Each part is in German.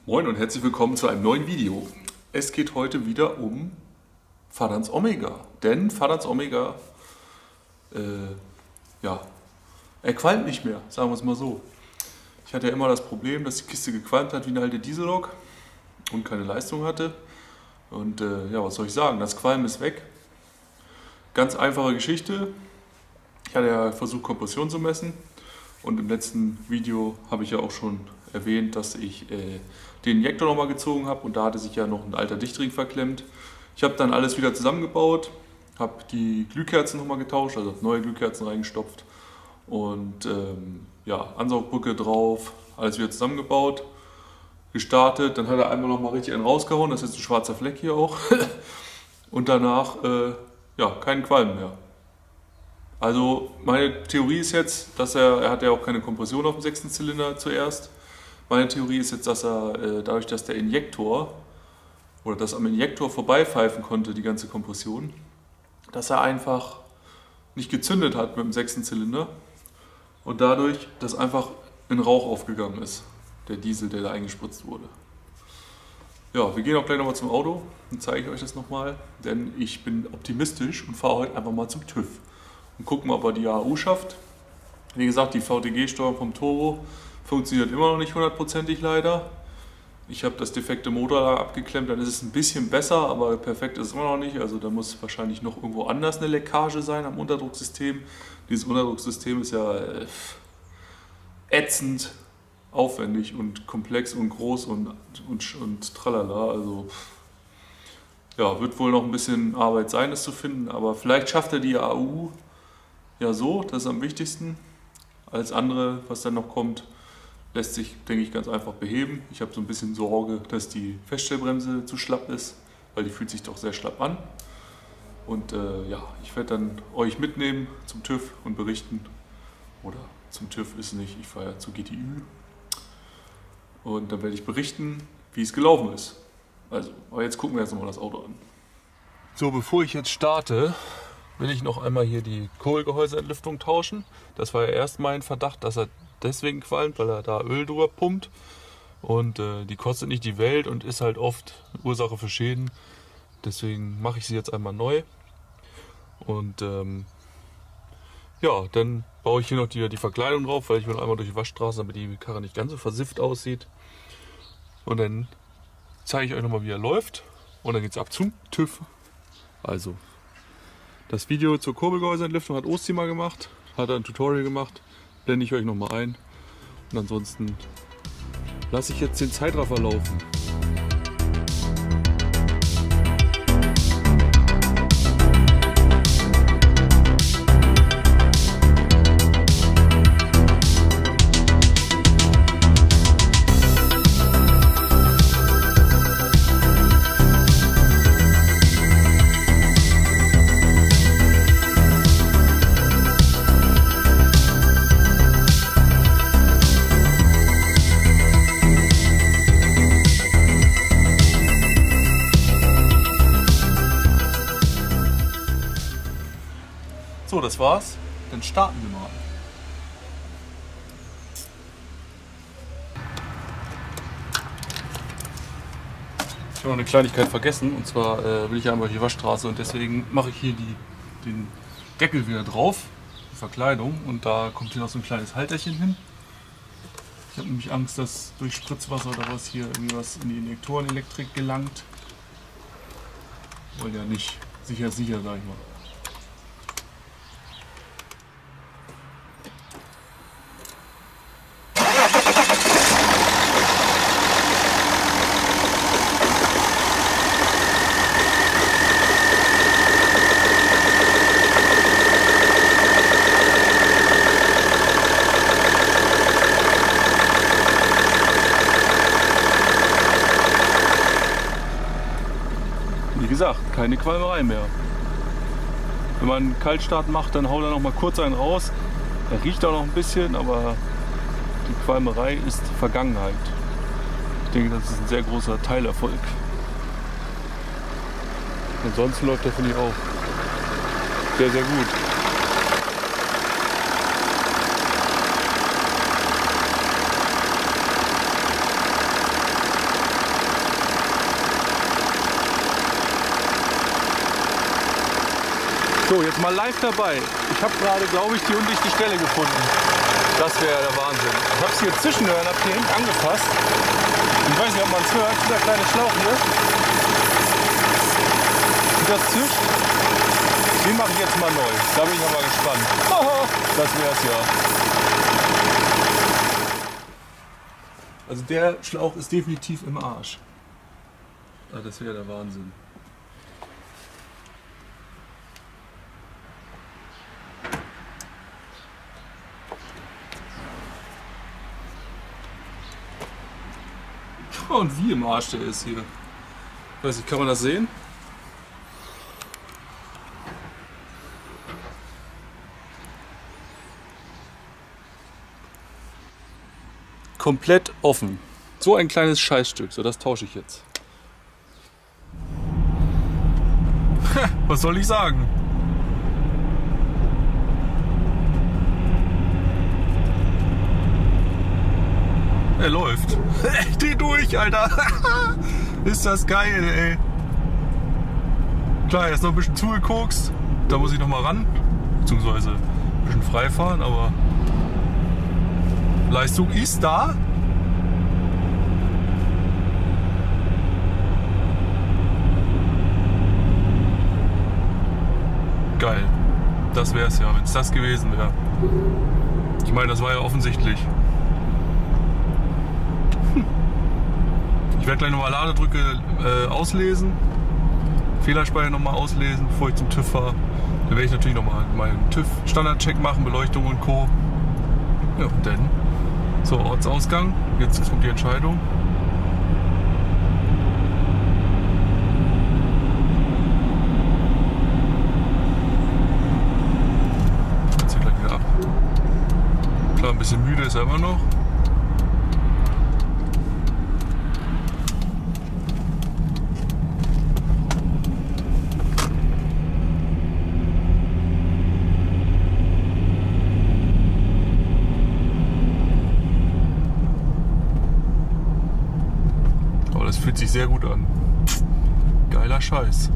Moin und herzlich willkommen zu einem neuen Video. Es geht heute wieder um Vadanz Omega. Denn Vadanz Omega, er qualmt nicht mehr, sagen wir es mal so. Ich hatte ja immer das Problem, dass die Kiste gequalmt hat wie eine alte Diesellok und keine Leistung hatte. Und ja, was soll ich sagen, das Qualmen ist weg. Ganz einfache Geschichte. Ich hatte ja versucht, Kompression zu messen. Und im letzten Video habe ich ja auch schon erwähnt, dass ich den Injektor nochmal gezogen habe und da hatte sich ja noch ein alter Dichtring verklemmt. Ich habe dann alles wieder zusammengebaut, habe die Glühkerzen nochmal getauscht, also neue Glühkerzen reingestopft und ja, Ansaugbrücke drauf, alles wieder zusammengebaut, gestartet. Dann hat er einmal nochmal richtig einen rausgehauen, das ist jetzt ein schwarzer Fleck hier auch und danach ja, keinen Qualm mehr. Also meine Theorie ist jetzt, dass er hat ja auch keine Kompression auf dem 6. Zylinder zuerst. Meine Theorie ist jetzt, dass er dadurch, dass der Injektor oder dass am Injektor vorbeipfeifen konnte, die ganze Kompression, dass er einfach nicht gezündet hat mit dem 6. Zylinder und dadurch, dass einfach in Rauch aufgegangen ist, der Diesel, der da eingespritzt wurde. Ja, wir gehen auch gleich nochmal zum Auto und zeige ich euch das nochmal, denn ich bin optimistisch und fahre heute einfach mal zum TÜV. Und gucken, ob er die AHU schafft. Wie gesagt, die VTG-Steuerung vom Turbo funktioniert immer noch nicht hundertprozentig leider. Ich habe das defekte Motorrad abgeklemmt, dann ist es ein bisschen besser, aber perfekt ist es immer noch nicht. Also da muss wahrscheinlich noch irgendwo anders eine Leckage sein am Unterdrucksystem. Dieses Unterdrucksystem ist ja ätzend aufwendig und komplex und groß und tralala. Also ja, wird wohl noch ein bisschen Arbeit sein, das zu finden, aber vielleicht schafft er die AHU ja so, das ist am wichtigsten. Alles andere, was dann noch kommt, lässt sich, denke ich, ganz einfach beheben. Ich habe so ein bisschen Sorge, dass die Feststellbremse zu schlapp ist, weil die fühlt sich doch sehr schlapp an. Und ja, ich werde dann euch mitnehmen zum TÜV und berichten. Oder zum TÜV ist nicht, ich fahre ja zu GTÜ. Und dann werde ich berichten, wie es gelaufen ist. Also, aber jetzt gucken wir jetzt nochmal das Auto an. So, bevor ich jetzt starte, will ich noch einmal hier die Kohlgehäuseentlüftung tauschen. Das war ja erst mein Verdacht, dass er deswegen qualmt, weil er da Öl drüber pumpt. Und die kostet nicht die Welt und ist halt oft Ursache für Schäden. Deswegen mache ich sie jetzt einmal neu. Und ja, dann baue ich hier noch die Verkleidung drauf, weil ich will einmal durch die Waschstraße, damit die Karre nicht ganz so versifft aussieht. Und dann zeige ich euch nochmal, wie er läuft. Und dann geht es ab zum TÜV. Also, das Video zur Kurbelgehäuseentlüftung hat Osti mal gemacht, hat er ein Tutorial gemacht, blende ich euch nochmal ein. Und ansonsten lasse ich jetzt den Zeitraffer laufen. So, das war's. Dann starten wir mal. Ich habe noch eine Kleinigkeit vergessen, und zwar will ich ja einmal die Waschstraße und deswegen mache ich hier den Deckel wieder drauf, die Verkleidung, und da kommt hier noch so ein kleines Halterchen hin. Ich habe nämlich Angst, dass durch Spritzwasser oder was hier irgendwie was in die Injektorenelektrik gelangt. Weil ja nicht sicher, sag ich mal. Wie gesagt, keine Qualmerei mehr. Wenn man einen Kaltstart macht, dann haut er noch mal kurz einen raus. Er riecht auch noch ein bisschen, aber die Qualmerei ist Vergangenheit. Ich denke, das ist ein sehr großer Teilerfolg. Ansonsten läuft er, finde ich, auch sehr, sehr gut. So, jetzt mal live dabei. Ich habe gerade, glaube ich, die undichte Stelle gefunden. Das wäre der Wahnsinn. Ich habe es hier zwischenhören, habe hier hinten angefasst. Ich weiß nicht, ob man es hört. Dieser kleine Schlauch hier. Wie das zischt. Den mache ich jetzt mal neu. Da bin ich aber gespannt. Das wär's ja. Also der Schlauch ist definitiv im Arsch. Ah, das wäre der Wahnsinn. Und wie im Arsch der ist hier. Weiß nicht, kann man das sehen? Komplett offen. So ein kleines Scheißstück. So, das tausche ich jetzt. Was soll ich sagen? Er läuft. Ich dreh durch, Alter. Ist das geil, ey. Klar, er ist noch ein bisschen zugekokst. Da muss ich noch mal ran. Beziehungsweise ein bisschen frei fahren, aber Leistung ist da. Geil. Das wäre es ja, wenn es das gewesen wäre. Ich meine, das war ja offensichtlich. Ich werde gleich nochmal Ladedrücke auslesen. Fehlerspeicher nochmal auslesen, bevor ich zum TÜV fahre. Dann werde ich natürlich nochmal meinen TÜV-Standardcheck machen, Beleuchtung und Co. Ja, und dann so, Ortsausgang. Jetzt kommt die Entscheidung. Jetzt hier gleich wieder ab. Klar, ein bisschen müde ist er immer noch. Das fühlt sich sehr gut an. Geiler Scheiß.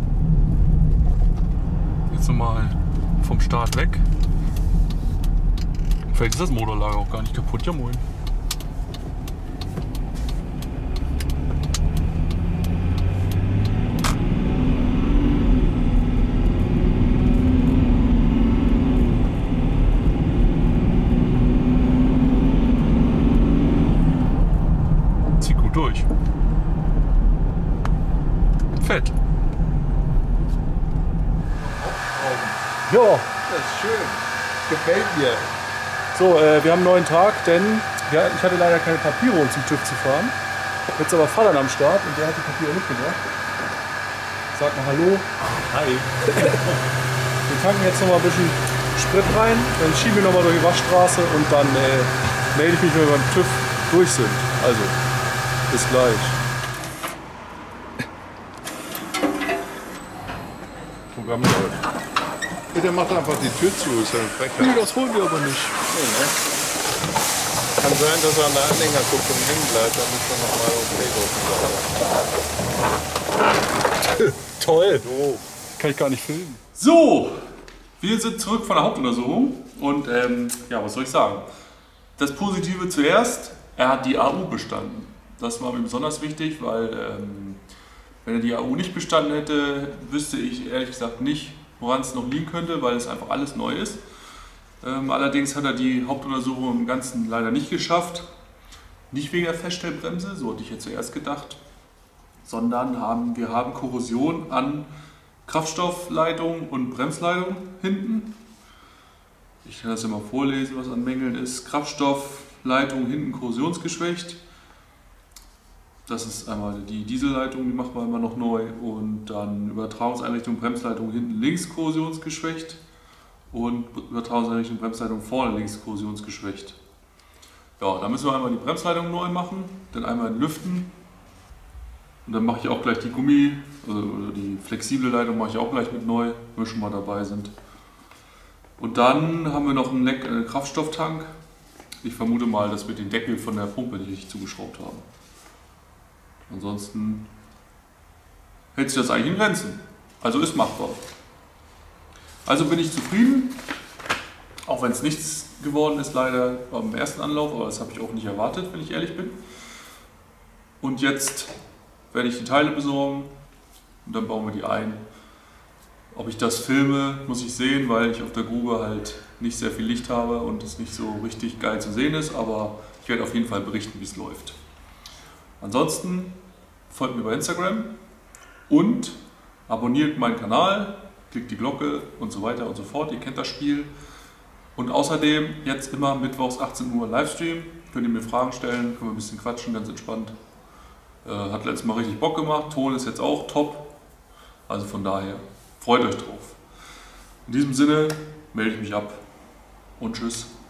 Jetzt nochmal vom Start weg. Vielleicht ist das Motorlager auch gar nicht kaputt. Ja moin. Zieht gut durch. Fett. Ja. Das ist schön. Gefällt mir. So, wir haben einen neuen Tag, denn ja, ich hatte leider keine Papiere, um zum TÜV zu fahren. Jetzt aber Vater am Start und der hat die Papiere mitgebracht. Sag mal Hallo. Hi. Wir tanken jetzt noch mal ein bisschen Sprit rein, dann schieben wir noch mal durch die Waschstraße und dann melde ich mich, wenn wir beim TÜV durch sind. Also, bis gleich. Programm läuft. Bitte macht einfach die Tür zu, ist ja ein Frechheit. Nee, das wollen wir aber nicht. Nee, ne? Kann sein, dass er an der Anhängerkupplung und hängen bleibt, dann müssen wir nochmal okay drücken. Toll. So. Kann ich gar nicht filmen. So, wir sind zurück von der Hauptuntersuchung und ja, was soll ich sagen? Das Positive zuerst, er hat die AU bestanden. Das war mir besonders wichtig, weil wenn er die AU nicht bestanden hätte, wüsste ich ehrlich gesagt nicht, woran es noch liegen könnte, weil es einfach alles neu ist. Allerdings hat er die Hauptuntersuchung im Ganzen leider nicht geschafft. Nicht wegen der Feststellbremse, so hatte ich jetzt zuerst gedacht, sondern wir haben Korrosion an Kraftstoffleitung und Bremsleitung hinten. Ich kann das ja mal vorlesen, was an Mängeln ist. Kraftstoffleitung hinten korrosionsgeschwächt. Das ist einmal die Dieselleitung, die machen wir immer noch neu. Und dann Übertragungseinrichtung, Bremsleitung hinten links korrosionsgeschwächt. Und Übertragungseinrichtung, Bremsleitung vorne links korrosionsgeschwächt. Ja, da müssen wir einmal die Bremsleitung neu machen, dann einmal lüften. Und dann mache ich auch gleich die oder die flexible Leitung mache ich auch gleich mit neu, wenn wir schon mal dabei sind. Und dann haben wir noch einen Kraftstofftank. Ich vermute mal, dass wir den Deckel von der Pumpe nicht richtig zugeschraubt haben. Ansonsten hält sich das eigentlich in Grenzen. Also ist machbar. Also bin ich zufrieden, auch wenn es nichts geworden ist leider beim ersten Anlauf, aber das habe ich auch nicht erwartet, wenn ich ehrlich bin. Und jetzt werde ich die Teile besorgen und dann bauen wir die ein. Ob ich das filme, muss ich sehen, weil ich auf der Grube halt nicht sehr viel Licht habe und es nicht so richtig geil zu sehen ist, aber ich werde auf jeden Fall berichten, wie es läuft. Ansonsten folgt mir bei Instagram und abonniert meinen Kanal, klickt die Glocke und so weiter und so fort, ihr kennt das Spiel. Und außerdem jetzt immer mittwochs 18 Uhr Livestream, könnt ihr mir Fragen stellen, können wir ein bisschen quatschen, ganz entspannt. Hat letztes Mal richtig Bock gemacht, Ton ist jetzt auch top, also von daher freut euch drauf. In diesem Sinne melde ich mich ab und tschüss.